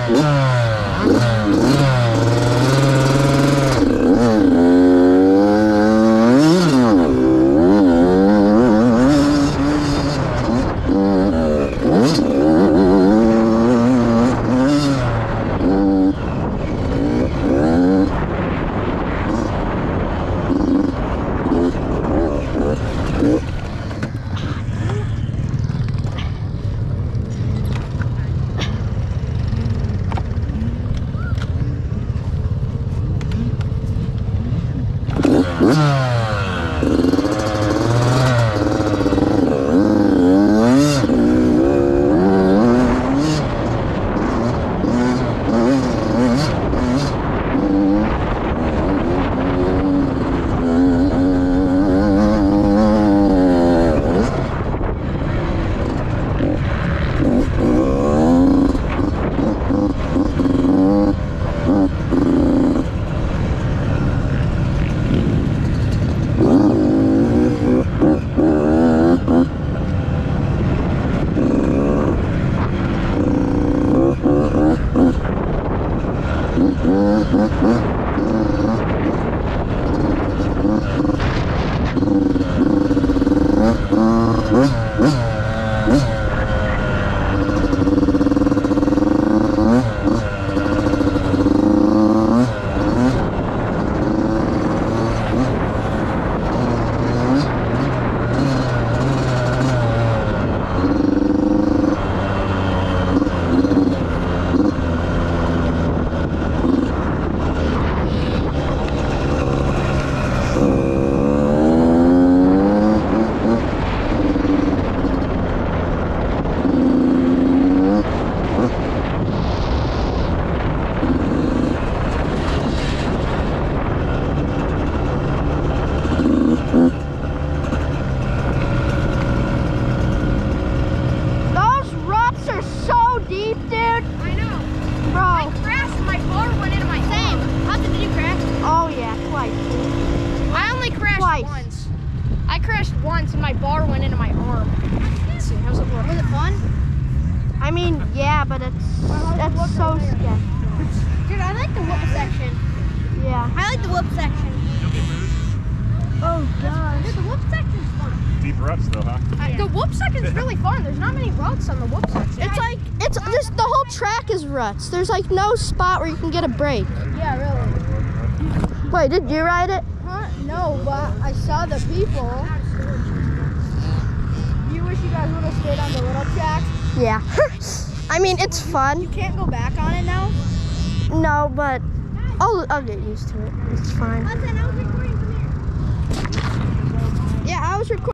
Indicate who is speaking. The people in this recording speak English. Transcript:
Speaker 1: Once. I crashed once and my bar went into my arm. Let's see, how's it look? Was it fun?
Speaker 2: I mean, yeah, but that's so scary.
Speaker 1: Dude, I like the whoop section.
Speaker 2: Yeah.
Speaker 1: I like the whoop section.
Speaker 2: Oh gosh.
Speaker 1: Dude, the whoop section's fun.
Speaker 3: Deep ruts though, huh?
Speaker 1: Yeah. The whoop section's really fun. There's not many ruts on the whoop section.
Speaker 2: It's just the whole track is ruts. There's like no spot where you can get a break.
Speaker 1: Yeah, really.
Speaker 2: Wait, did you ride it?
Speaker 1: Huh? No, but I saw the people. You wish you guys would have stayed on the little track?
Speaker 2: Yeah. I mean, it's fun.
Speaker 1: You can't go back on it now?
Speaker 2: No, but I'll get used to it. It's fine.
Speaker 1: I was recording from here. Yeah, I was recording.